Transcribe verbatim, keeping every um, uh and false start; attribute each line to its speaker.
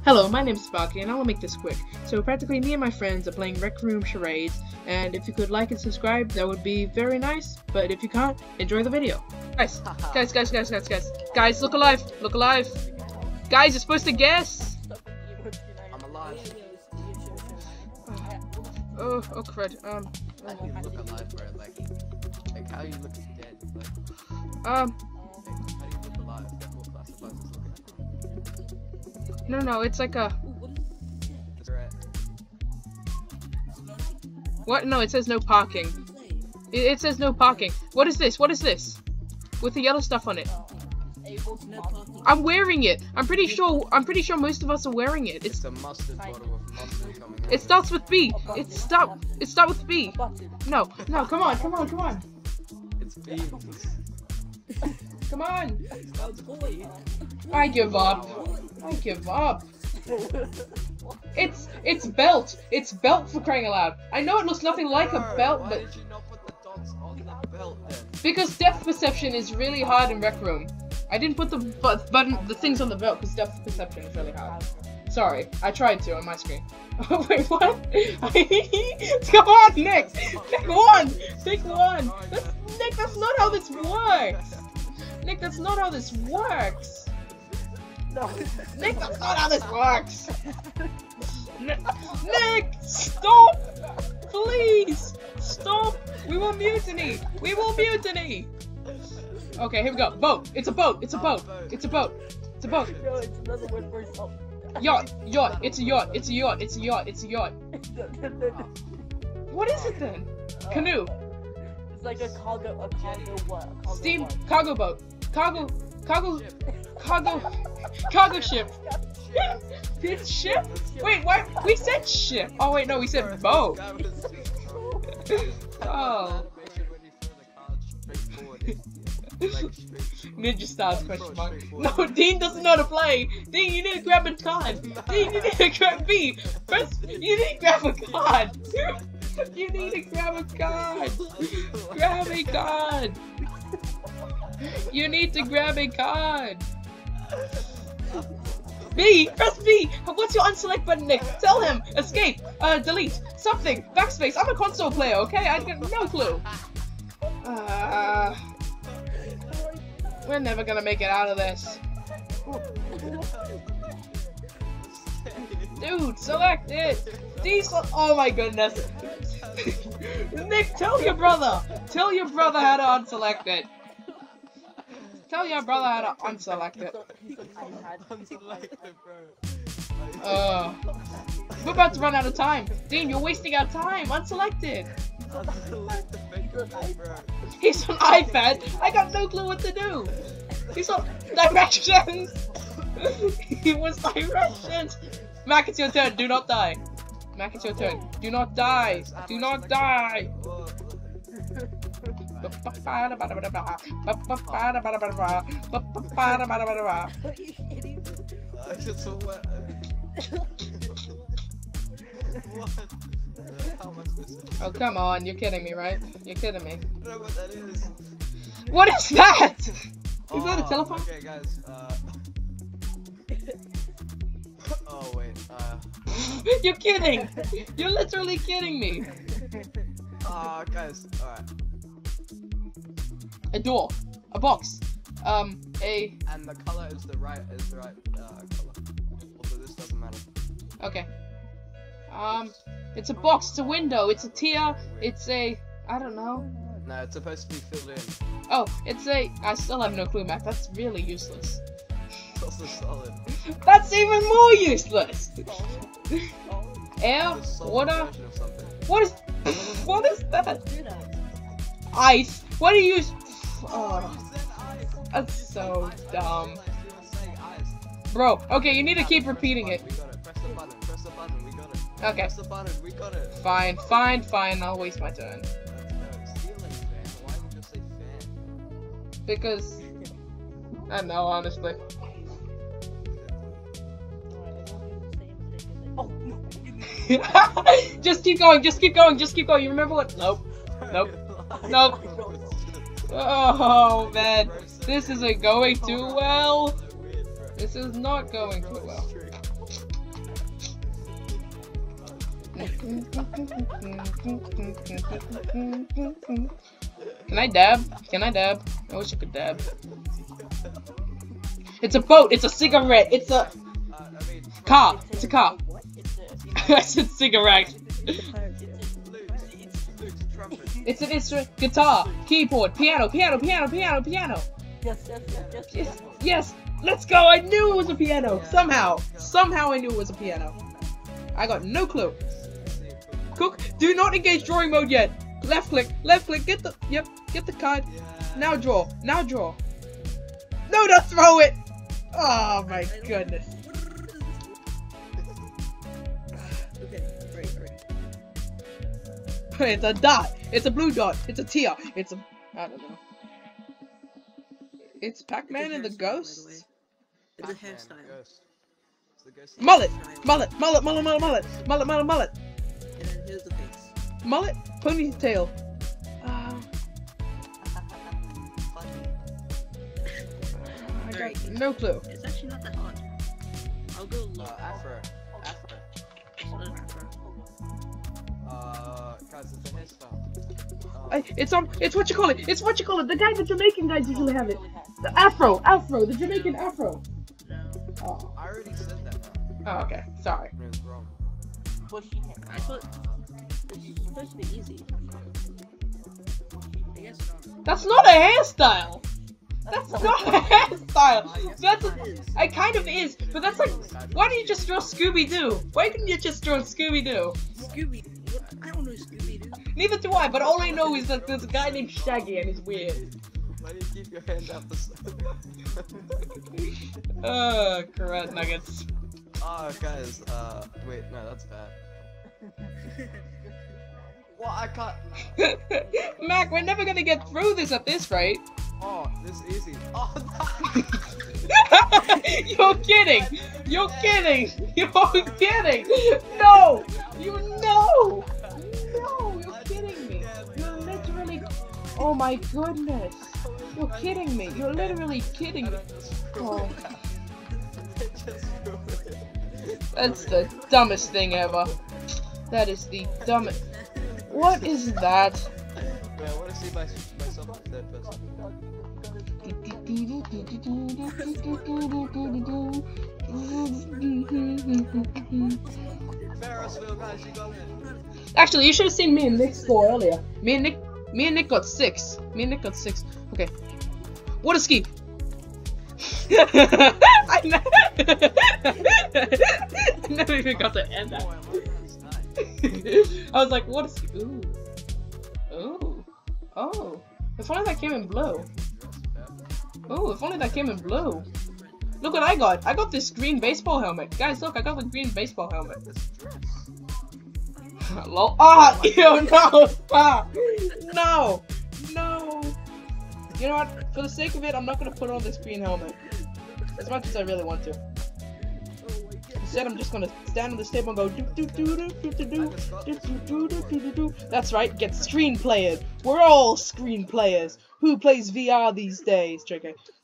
Speaker 1: Hello, my name is Sparky, and I will make this quick. So practically me and my friends are playing Rec Room Charades, and if you could like and subscribe, that would be very nice, but if you can't, enjoy the video. Guys, guys, guys, guys, guys, guys, guys, look alive, look alive. Guys, you're supposed to guess.
Speaker 2: I'm alive.
Speaker 1: Oh, oh crud, um.
Speaker 2: How do you look alive, bro? Like, like how you look dead? Like,
Speaker 1: Um.
Speaker 2: like, how do you look alive? What classifies as looking?
Speaker 1: No, no, it's like a. What? No, it says no parking. It, it says no parking. What is this? What is this? With the yellow stuff on it. I'm wearing it. I'm pretty sure. I'm pretty sure most of us are wearing it. It's,
Speaker 2: It's a mustard bottle with mustard coming out.
Speaker 1: it starts with B. It start. It start with B. No, no, come on, come on, come on,
Speaker 2: It's beans.
Speaker 1: come on. I give up. I give up. It's it's belt. It's belt for crying aloud. I know it looks nothing like a belt,
Speaker 2: Why
Speaker 1: but
Speaker 2: did you not put the dots on the belt then?
Speaker 1: because depth perception is really hard in Rec Room. I didn't put the but button the things on the belt because depth perception is really hard. Sorry, I tried to on my screen. Oh wait, what? Come on, Nick. Pick one. Pick one. That's, Nick, that's not how this works. Nick, that's not how this works.
Speaker 3: No.
Speaker 1: Nick, that's not how this works. Nick, Nick, stop! Please, stop! We will mutiny. We will mutiny. Okay, here we go. Boat. It's a boat. It's a boat. It's a boat. It's a boat.
Speaker 3: No, it's another word for salt.
Speaker 1: Yacht. Yacht. It's a yacht. It's a yacht. It's a yacht. It's a yacht. What is it then? Canoe.
Speaker 3: It's like a cargo, a cargo what? A cargo
Speaker 1: Steam.
Speaker 3: what?
Speaker 1: Cargo boat. Cargo. Cargo. Cargo. Cargo ship. It's ship? Wait, what? We said ship. Oh wait, no, we said boat. Oh. Ninja stars question mark. No, Dean doesn't know how to play. Dean, you need to grab a card. Dean, you need to grab B. First, you need to grab a card. You need to grab a card. Grab a card. You need to grab a card. B! Press B! What's your unselect button, Nick? Tell him! Escape! Uh, delete! Something! Backspace! I'm a console player, okay? I got no clue! Uh, we're never gonna make it out of this. Dude, select it! D oh my goodness! Nick, tell your brother! Tell your brother how to unselect it! Tell your brother how to unselect it. Uh, we're about to run out of time. Dean, you're wasting our time. Unselect it. He's on iPad. I got no clue what to do. He's on directions. He was directions. Mac, it's your turn. Do not die. Mac, it's your turn. Do not die. Do not die. Oh, come on, you're kidding me, right? You're kidding me.
Speaker 2: I don't know what that is.
Speaker 1: What is that? Is
Speaker 2: Oh,
Speaker 1: that a telephone?
Speaker 2: Okay, guys. Uh... oh wait. Uh...
Speaker 1: You're kidding! You're literally kidding me!
Speaker 2: Ah, uh, guys. All right.
Speaker 1: A door. A box. Um, a...
Speaker 2: And the color is the right is the right uh, color. Also, this doesn't matter.
Speaker 1: Okay. Um, it's a box, it's a window, it's a tier, it's a... I don't know.
Speaker 2: No, it's supposed to be filled in.
Speaker 1: Oh, it's a... I still have no clue, Matt. That's really useless.
Speaker 2: It's also solid.
Speaker 1: That's even more useless! Air,
Speaker 2: It's a solid
Speaker 1: water...
Speaker 2: version of something.
Speaker 1: What is... What is that? Ice. What do you use? Oh, that's so dumb. Bro, okay, you need to keep repeating it.
Speaker 2: We got it. Press the button. Press the button. We got it.
Speaker 1: Okay.
Speaker 2: Press the button. We got it.
Speaker 1: Fine, fine, fine. I'll waste my turn.
Speaker 2: Let's go. Ceiling fan. Why would you just say fan?
Speaker 1: Because... I don't know, honestly.
Speaker 3: Oh,
Speaker 1: Just keep going, just keep going, just keep going. You remember what? Nope. Nope. Nope. Oh, man. This isn't going too well. This is not going too well. Can I dab? Can I dab? I wish I could dab. It's a boat. It's a cigarette. It's a
Speaker 2: Uh, I mean,
Speaker 1: car. It's a car.
Speaker 3: What is it?
Speaker 1: I said cigarette.
Speaker 2: Luke's, Luke's trumpet.
Speaker 1: It's an instrument. Guitar. Keyboard. Piano. Piano. Piano. Piano. Piano.
Speaker 3: Yes, yes, yes, yes,
Speaker 1: Yes.
Speaker 3: yes.
Speaker 1: Yes. Let's go. I knew it was a piano. Somehow. Somehow I knew it was a piano. I got no clue. Cook. Do not engage drawing mode yet. Left click. Left click. Get the. Yep. Get the card. Now draw. Now draw. No, don't throw it. Oh my goodness.
Speaker 4: Okay, right, right.
Speaker 1: It's a dot. It's a blue dot. It's a tear. It's a. I don't know. It's Pac-Man and the Ghosts.
Speaker 4: It's a
Speaker 2: Pac-Man,
Speaker 4: hairstyle.
Speaker 2: ghost. It's the ghost.
Speaker 1: Mullet. Mullet. Mullet. Mullet. Mullet. Mullet. Mullet. Mullet. Mullet.
Speaker 4: And then here's the face.
Speaker 1: Mullet. Ponytail. Uh, I got
Speaker 4: Alright.
Speaker 1: no clue.
Speaker 4: It's actually not that hard. I'll go low.
Speaker 2: Uh, Afro. Afro.
Speaker 4: It's not an afro.
Speaker 2: Uh, guys, it's a hairstyle. Uh,
Speaker 1: I, it's um. It's what you call it. It's what you call it. The guy, the Jamaican guys usually have it. The Afro. Afro. The Jamaican Afro.
Speaker 4: No.
Speaker 1: Oh.
Speaker 2: I already said that now.
Speaker 1: Oh, okay. Sorry.
Speaker 2: It was wrong.
Speaker 3: Bushy hair.
Speaker 4: I thought it's supposed to be easy. I guess not.
Speaker 1: That's not a hairstyle. That's not a hairstyle. That's a, it kind of is, but that's like, why don't you just draw Scooby-Doo? Why couldn't you just draw Scooby-Doo?
Speaker 4: Scooby. What? I don't know Scooby Doo.
Speaker 1: Neither do I, but all I know is that there's a guy named Shaggy and he's weird.
Speaker 2: Why do you keep your hand out the side?
Speaker 1: Uh, carrot nuggets.
Speaker 2: Oh, guys, uh, wait, no, that's bad. Well, I can't.
Speaker 1: Mac, we're never gonna get through this at this rate.
Speaker 2: Oh, this is easy. Oh, no.
Speaker 1: You're kidding! You're kidding! You're kidding! No! You know! No! You're kidding me! You're literally. Oh my goodness! You're kidding me! You're literally kidding me! Oh, that's the dumbest thing ever. That is the dumbest. What is that?
Speaker 2: Wait, I want to see my, myself in third person. Ferrisville, guys, you got it.
Speaker 1: Actually, you should have seen me and Nick's score earlier. Me and Nick, me and Nick got six. Me and Nick got six. Okay. What a ski! I, ne I never even got to end that.
Speaker 2: Oh, I love that. It's nice.
Speaker 1: I was like, what a ski? Ooh. Ooh. Oh. If only that came in blue. Oh, if only that came in blue. Look what I got. I got this green baseball helmet. Guys, look, I got the green baseball helmet.
Speaker 2: It's a dress.
Speaker 1: Lol. Ah, ew, no, stop. No, no. You know what? For the sake of it, I'm not gonna put on this green helmet. As much as I really want to. Instead, I'm just gonna stand on this table and go do do do do do do do do do do do do do. That's right, get screen players. We're all screen players. Who plays V R these days? J K.